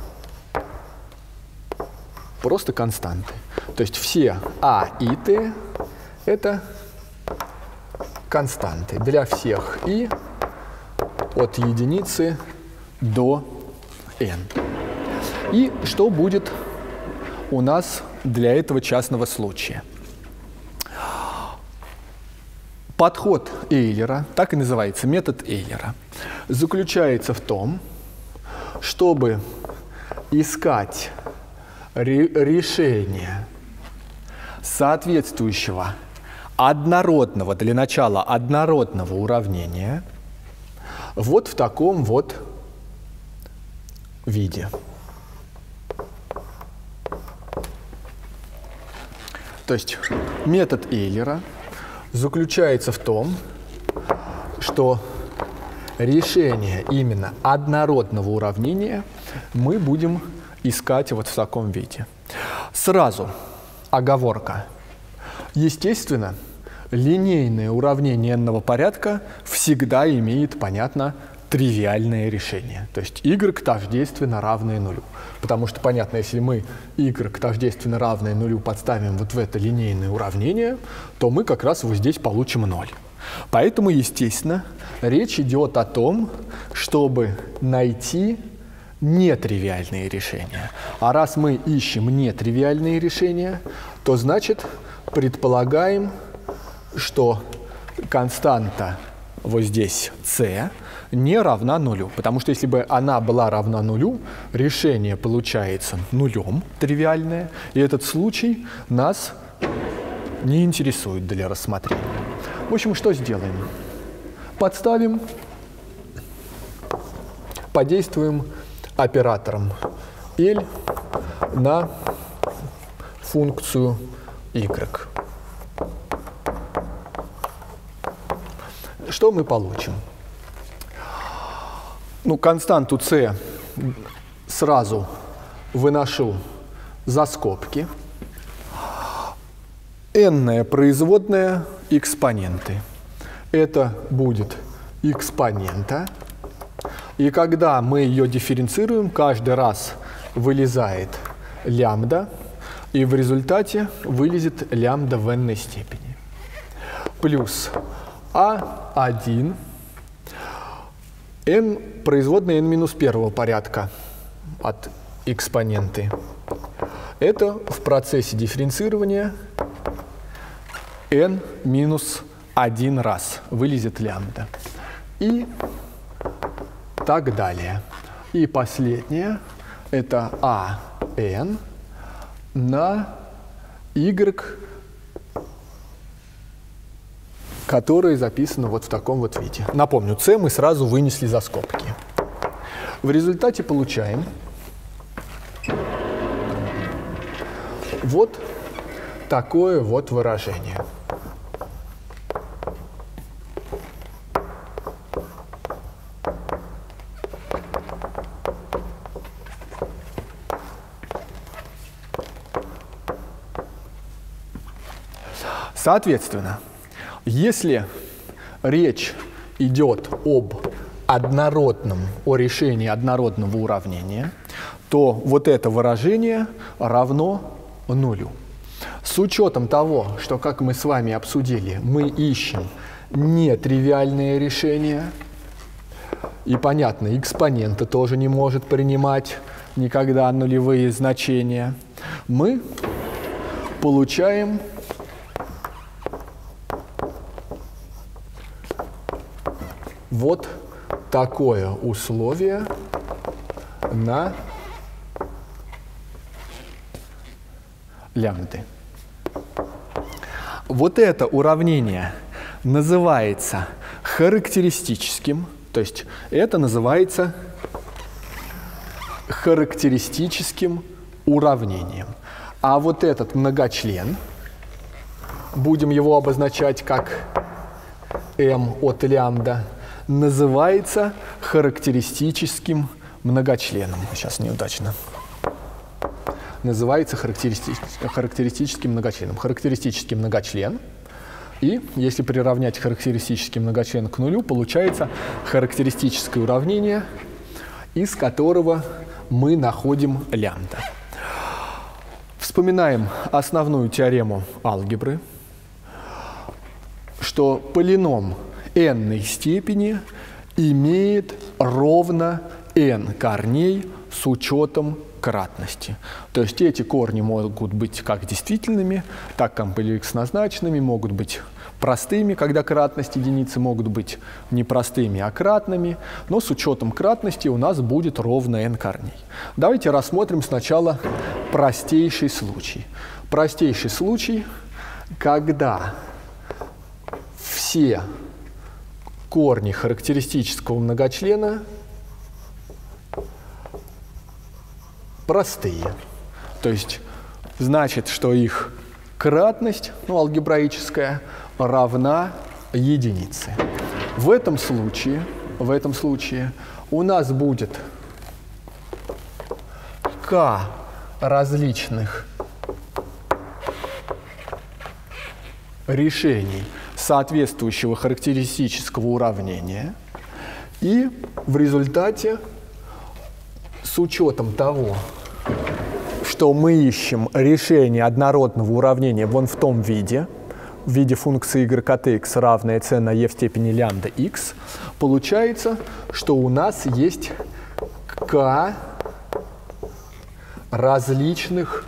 Просто константы. То есть все а и t – это константы для всех и от единицы до n. И что будет у нас для этого частного случая? Подход Эйлера, так и называется, метод Эйлера, заключается в том, чтобы искать ре- решение соответствующего однородного, для начала однородного уравнения вот в таком вот виде. То есть метод Эйлера заключается в том, что решение именно однородного уравнения мы будем искать вот в таком виде. Сразу оговорка. Естественно, линейное уравнение n-ного порядка всегда имеет, понятно, тривиальное решение. То есть y тождественно равное нулю. Потому что, понятно, если мы y тождественно равное нулю подставим вот в это линейное уравнение, то мы как раз вот здесь получим ноль. Поэтому, естественно, речь идет о том, чтобы найти нетривиальные решения. А раз мы ищем нетривиальные решения, то значит предполагаем, что константа вот здесь c не равна нулю. Потому что если бы она была равна нулю, решение получается нулем, тривиальное, и этот случай нас не интересует для рассмотрения. В общем, что сделаем? Подставим, подействуем оператором L на функцию y. Что мы получим? Ну, константу c сразу выношу за скобки. N-ная производная экспоненты. Это будет экспонента. И когда мы ее дифференцируем, каждый раз вылезает лямбда, и в результате вылезет лямбда в n-ной степени. Плюс а один, n производная n минус первого порядка от экспоненты. Это в процессе дифференцирования n минус один раз вылезет лямбда. И так далее. И последнее – это ан на y, которое записано вот в таком вот виде. Напомню, c мы сразу вынесли за скобки. В результате получаем вот такое вот выражение. Соответственно, если речь идет об однородном, о решении однородного уравнения, то вот это выражение равно нулю. С учетом того, что, как мы с вами обсудили, мы ищем нетривиальные решения, и, понятно, экспонента тоже не может принимать никогда нулевые значения, мы получаем вот такое условие на лямбды. Вот это уравнение называется характеристическим, то есть это называется характеристическим уравнением. А вот этот многочлен, будем его обозначать как m от лямбда, называется характеристическим многочленом. Сейчас неудачно. Называется характеристическим, характеристическим многочленом. Характеристический многочлен. И если приравнять характеристический многочлен к нулю, получается характеристическое уравнение, из которого мы находим лямбда. Вспоминаем основную теорему алгебры, что полином n-ной степени имеет ровно n корней с учетом кратности. То есть эти корни могут быть как действительными, так комплекснозначными, могут быть простыми, когда кратность единицы, могут быть не простыми, а кратными, но с учетом кратности у нас будет ровно n корней. Давайте рассмотрим сначала простейший случай. Простейший случай, когда все корни характеристического многочлена простые. То есть значит, что их кратность, ну, алгебраическая, равна единице. В этом случае, в этом случае у нас будет k различных решений соответствующего характеристического уравнения, и в результате, с учетом того, что мы ищем решение однородного уравнения вон в том виде, в виде функции y от x равная c на e в степени лямбда x, получается, что у нас есть k различных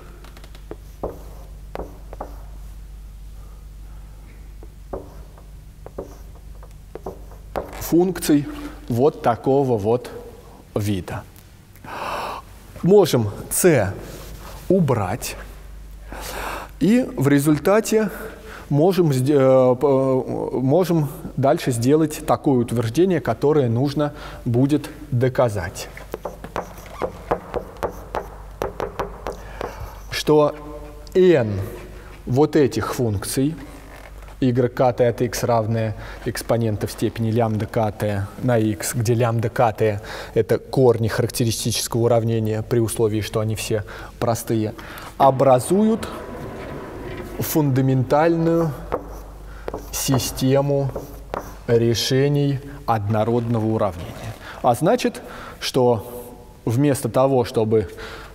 функций вот такого вот вида. Можем c убрать, и в результате можем, можем дальше сделать такое утверждение, которое нужно будет доказать. Что n вот этих функций ykt от x равное экспонента в степени лямбда kt на x, где лямбда kt — это корни характеристического уравнения при условии, что они все простые, образуют фундаментальную систему решений однородного уравнения. А значит, что вместо того, чтобы,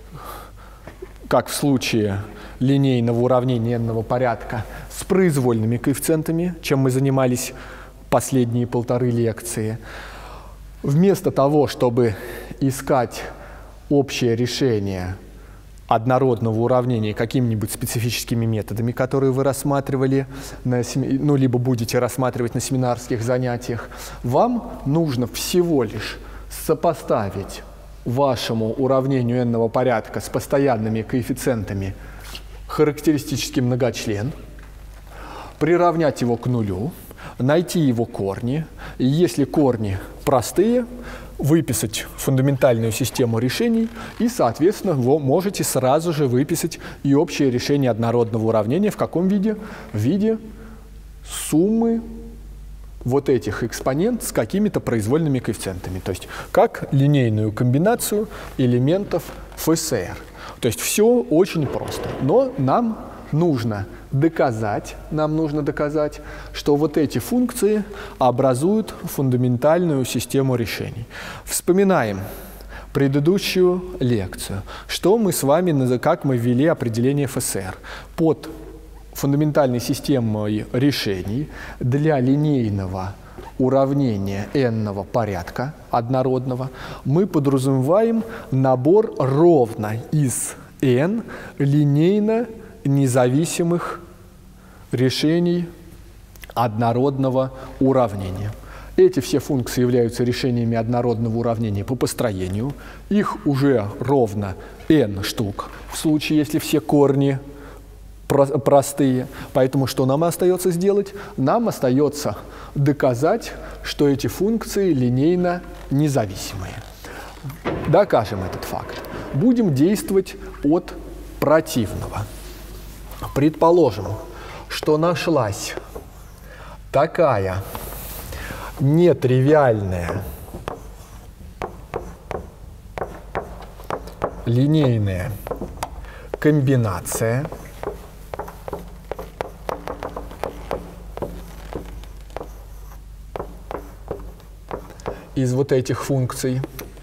как в случае линейного уравнения n-ного порядка с произвольными коэффициентами, чем мы занимались последние полторы лекции, вместо того, чтобы искать общее решение однородного уравнения какими-нибудь специфическими методами, которые вы рассматривали, на, ну, либо будете рассматривать на семинарских занятиях, вам нужно всего лишь сопоставить вашему уравнению n-ного порядка с постоянными коэффициентами характеристический многочлен, приравнять его к нулю, найти его корни, и если корни простые, выписать фундаментальную систему решений, и, соответственно, вы можете сразу же выписать и общее решение однородного уравнения. В каком виде? В виде суммы вот этих экспонентов с какими-то произвольными коэффициентами, то есть как линейную комбинацию элементов эф эс эр. То есть все очень просто, но нам нужно доказать, нам нужно доказать, что вот эти функции образуют фундаментальную систему решений. Вспоминаем предыдущую лекцию, что мы с вами, как мы ввели определение эф эс эр. Под фундаментальной системой решений для линейного уравнения n-ного порядка однородного мы подразумеваем набор ровно из n линейно независимых решений однородного уравнения. Эти все функции являются решениями однородного уравнения по построению. Их уже ровно n штук, в случае, если все корни простые. Поэтому что нам остается сделать? Нам остается доказать, что эти функции линейно независимые. Докажем этот факт. Будем действовать от противного. Предположим, что нашлась такая нетривиальная линейная комбинация из вот этих функций,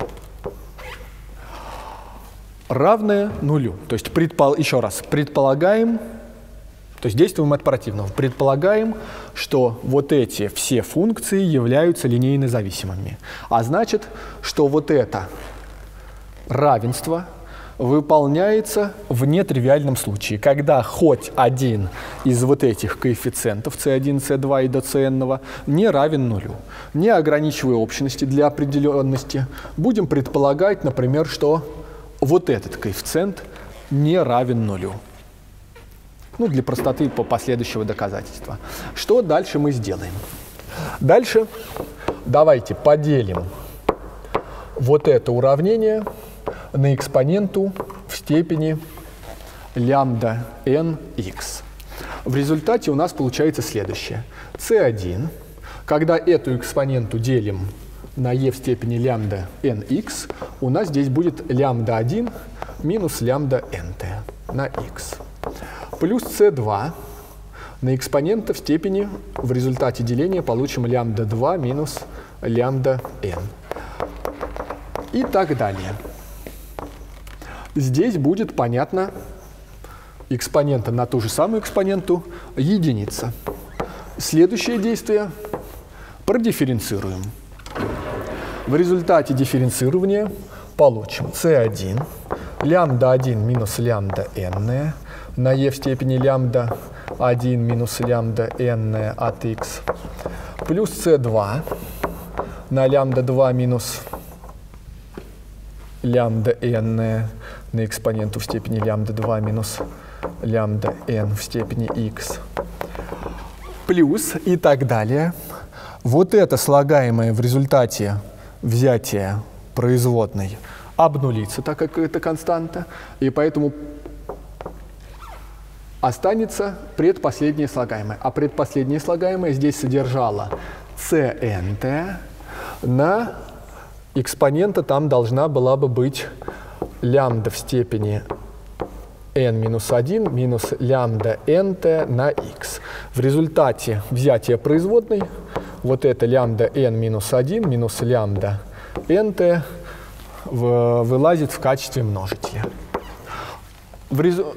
равная нулю. То есть, предпол... еще раз, предполагаем, то есть действуем от противного, предполагаем, что вот эти все функции являются линейно зависимыми. А значит, что вот это равенство выполняется в нетривиальном случае, когда хоть один из вот этих коэффициентов си один, си два и до cn не равен нулю. Не ограничивая общности для определенности, будем предполагать, например, что вот этот коэффициент не равен нулю. Ну, для простоты по последующего доказательства. Что дальше мы сделаем? Дальше давайте поделим вот это уравнение на экспоненту в степени лямбда nx. В результате у нас получается следующее. си один, когда эту экспоненту делим на e в степени лямбда nx, у нас здесь будет лямбда один минус лямбда nt на x. Плюс си два на экспонента в степени, в результате деления получим лямбда два минус лямбда n. И так далее. Здесь будет, понятно, экспонента на ту же самую экспоненту единица. Следующее действие продифференцируем. В результате дифференцирования получим c один, лямбда один минус лямбда n на e в степени лямбда один минус лямбда n от x, плюс c два на лямбда два минус лямбда n на экспоненту в степени лямбда два минус лямбда n в степени x, плюс и так далее. Вот это слагаемое в результате взятия производной обнулится, так как это константа, и поэтому останется предпоследнее слагаемое. А предпоследнее слагаемое здесь содержало cnt, на экспонента там должна была бы быть лямбда в степени n минус один минус лямбда nt на x. В результате взятия производной вот это лямбда n минус один минус лямбда nt в, вылазит в качестве множителя. В резу...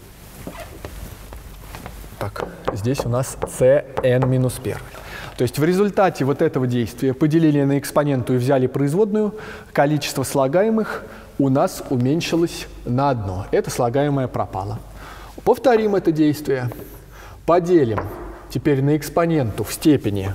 Так, здесь у нас cn минус один. То есть в результате вот этого действия поделили на экспоненту и взяли производную, количество слагаемых у нас уменьшилось на одно. Это слагаемое пропало. Повторим это действие. Поделим теперь на экспоненту в степени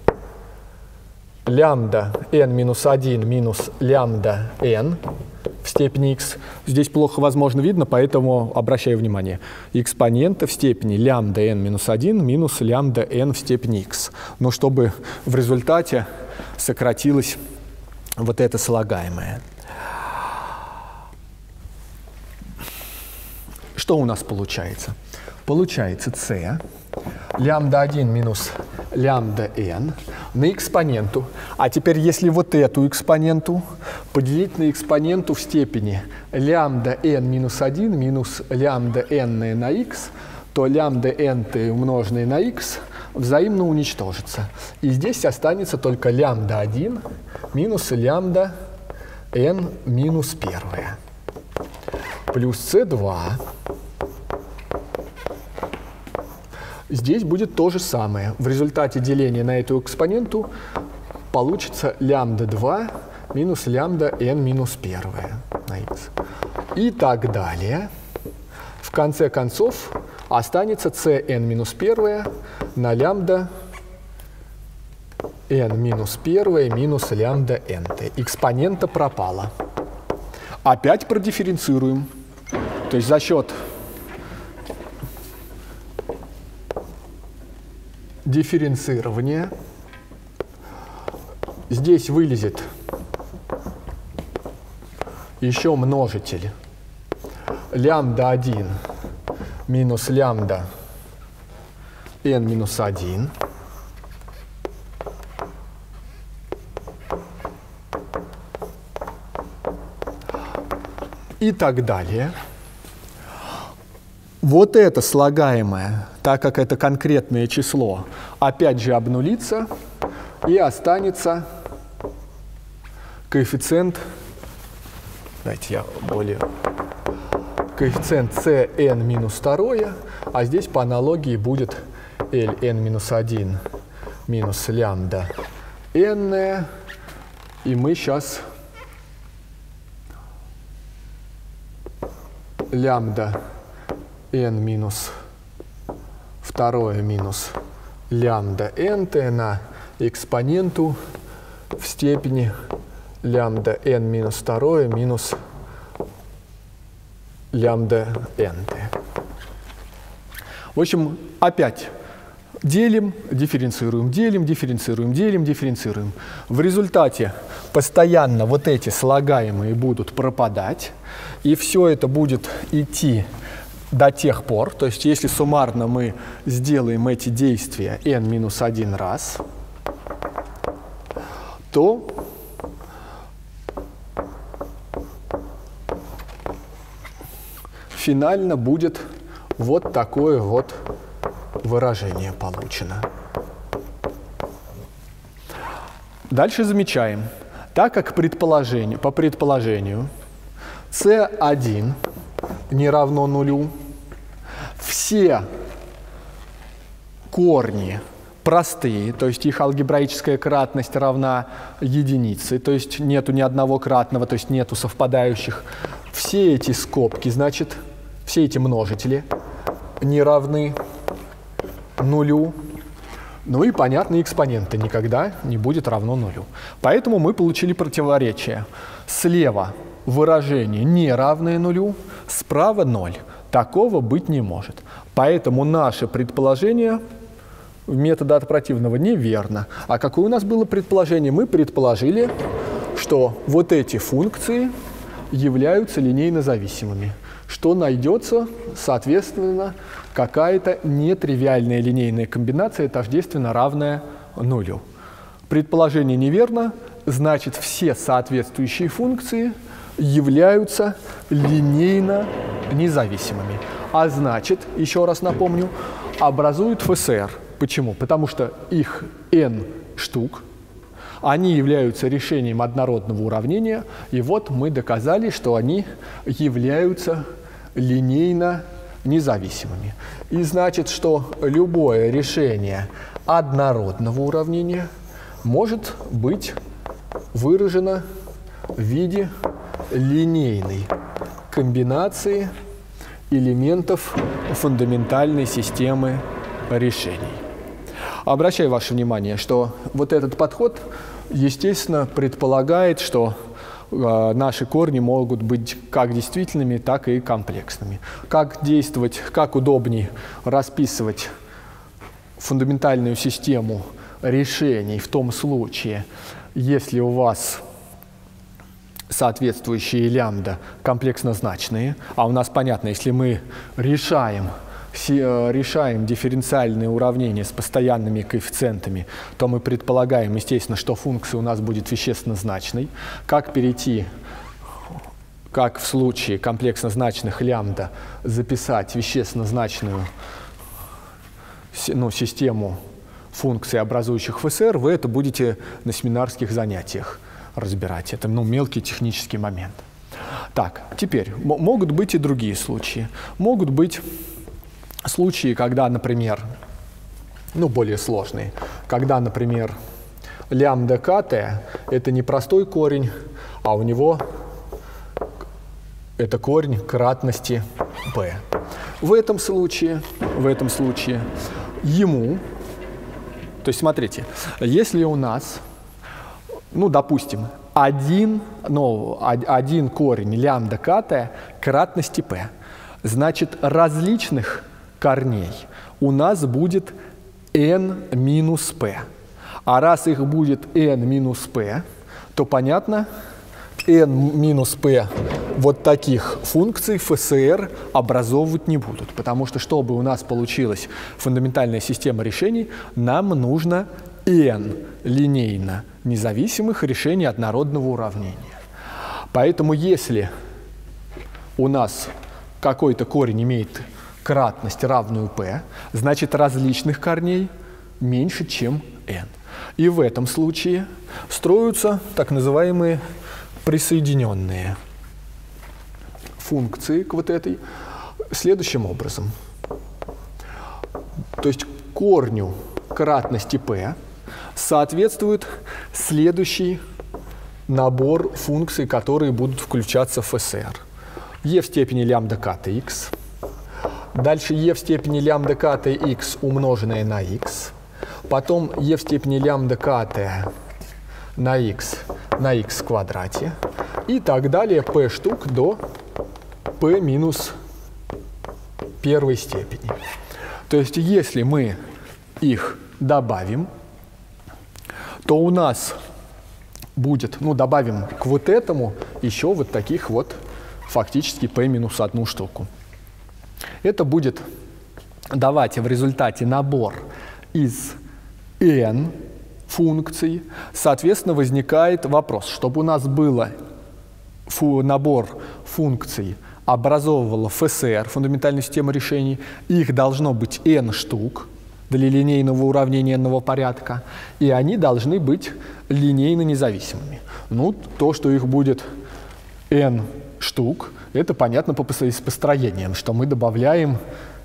лямбда n минус один минус лямбда n в степени x. Здесь плохо, возможно, видно, поэтому обращаю внимание. Экспонента в степени лямбда n минус один минус лямбда n в степени x. Но чтобы в результате сократилось вот это слагаемое. Что у нас получается? Получается c лямбда один минус лямбда n на экспоненту. А теперь, если вот эту экспоненту поделить на экспоненту в степени лямбда n минус один минус лямбда n на x, то лямбда n умноженное на x взаимно уничтожится. И здесь останется только лямбда один минус лямбда n минус один плюс c два. Здесь будет то же самое. В результате деления на эту экспоненту получится лямбда два минус лямбда n минус один на x. И так далее. В конце концов останется cn минус один на лямбда n минус один минус лямбда nt. Экспонента пропала. Опять продифференцируем. То есть за счет дифференцирования здесь вылезет еще множитель лямбда один минус лямбда n минус один и так далее. Вот это слагаемое, так как это конкретное число, опять же обнулится и останется коэффициент, давайте я более, коэффициент cn минус два, а здесь по аналогии будет ln минус один минус лямбда n, и мы сейчас лямбда n минус два минус лямбда nt на экспоненту в степени лямбда n минус два минус лямбда nt. В общем, опять делим, дифференцируем, делим, дифференцируем, делим, дифференцируем. В результате постоянно вот эти слагаемые будут пропадать, и все это будет идти до тех пор, то есть если суммарно мы сделаем эти действия n минус один раз, то финально будет вот такое вот выражение получено. Дальше замечаем, так как предположению, по предположению c один не равно нулю, все корни простые, то есть их алгебраическая кратность равна единице, то есть нету ни одного кратного, то есть нету совпадающих. Все эти скобки, значит, все эти множители не равны нулю. Ну и, понятно, экспонента никогда не будет равно нулю. Поэтому мы получили противоречие. Слева выражение не равное нулю, справа ноль. Такого быть не может. Поэтому наше предположение метода от противного неверно. А какое у нас было предположение? Мы предположили, что вот эти функции являются линейно зависимыми, что найдется, соответственно, какая-то нетривиальная линейная комбинация, тождественно равная нулю. Предположение неверно, значит, все соответствующие функции являются линейно независимыми. А значит, еще раз напомню, образуют эф эс эр. Почему? Потому что их n штук, они являются решением однородного уравнения, и вот мы доказали, что они являются линейно независимыми. И значит, что любое решение однородного уравнения может быть выражено в виде линейной комбинации элементов фундаментальной системы решений. Обращаю ваше внимание, что вот этот подход, естественно, предполагает, что э, наши корни могут быть как действительными, так и комплексными. Как действовать, как удобнее расписывать фундаментальную систему решений в том случае, если у вас соответствующие лямбда комплексно значные, а у нас понятно, если мы решаем решаем дифференциальные уравнения с постоянными коэффициентами, то мы предполагаем, естественно, что функция у нас будет вещественно значной. Как перейти, как в случае комплексно значных лямбда, записать вещественно значную ну, систему функций, образующих эф эс эр, вы это будете на семинарских занятиях разбирать. Это ну, мелкий технический момент. Так, теперь могут быть и другие случаи. Могут быть случаи, когда, например, ну, более сложные, когда, например, лямбда кт – это не простой корень, а у него это корень кратности b. В этом случае, в этом случае ему, то есть смотрите, если у нас, ну, допустим, один, ну, один корень лямбда кт кратности p, значит, различных корней у нас будет n минус p. А раз их будет n минус p, то понятно, n минус p вот таких функций эф эс эр образовывать не будут. Потому что, чтобы у нас получилась фундаментальная система решений, нам нужно n линейно независимых решений однородного уравнения. Поэтому если у нас какой-то корень имеет кратность равную p, значит различных корней меньше, чем n. И в этом случае строятся так называемые присоединенные функции к вот этой следующим образом. То есть корню кратности p соответствует следующий набор функций, которые будут включаться в эф эс эр. e в степени лямбда кт x. Дальше e в степени лямбда кт x умноженное на x. Потом e в степени лямбда кт на x на x в квадрате. И так далее p штук до p минус первой степени. То есть если мы их добавим, то у нас будет, ну, добавим к вот этому еще вот таких вот фактически p минус одну штуку. Это будет давать в результате набор из n функций. Соответственно, возникает вопрос, чтобы у нас был фу набор функций, образовывала эф эс эр, фундаментальную систему решений, их должно быть n штук для линейного уравнения n-ного порядка, и они должны быть линейно независимыми. Ну, то, что их будет n штук, это понятно по с построением, что мы добавляем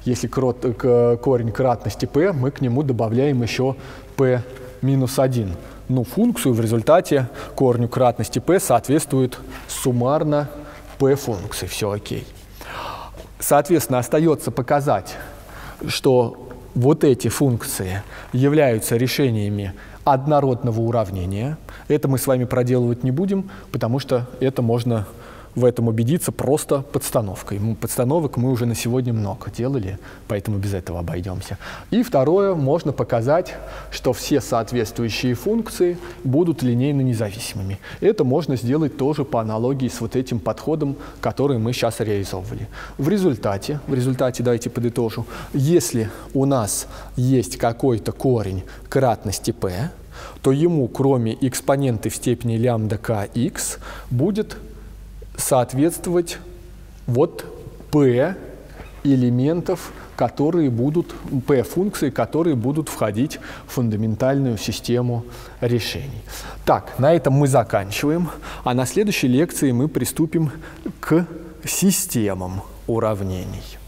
Если корень кратности p, мы к нему добавляем еще p минус один. Ну, функцию в результате корню кратности p соответствует суммарно p функции. Все окей. Соответственно, остается показать, что вот эти функции являются решениями однородного уравнения. Это мы с вами проделывать не будем, потому что это можно в этом убедиться просто подстановкой. Подстановок мы уже на сегодня много делали, поэтому без этого обойдемся. И второе, можно показать, что все соответствующие функции будут линейно независимыми. Это можно сделать тоже по аналогии с вот этим подходом, который мы сейчас реализовывали. В результате, в результате, давайте подытожу, если у нас есть какой-то корень кратности p, то ему, кроме экспоненты в степени лямбда kx, будет соответствовать вот p элементов, которые будут, p функции, которые будут входить в фундаментальную систему решений. Так, на этом мы заканчиваем, а на следующей лекции мы приступим к системам уравнений.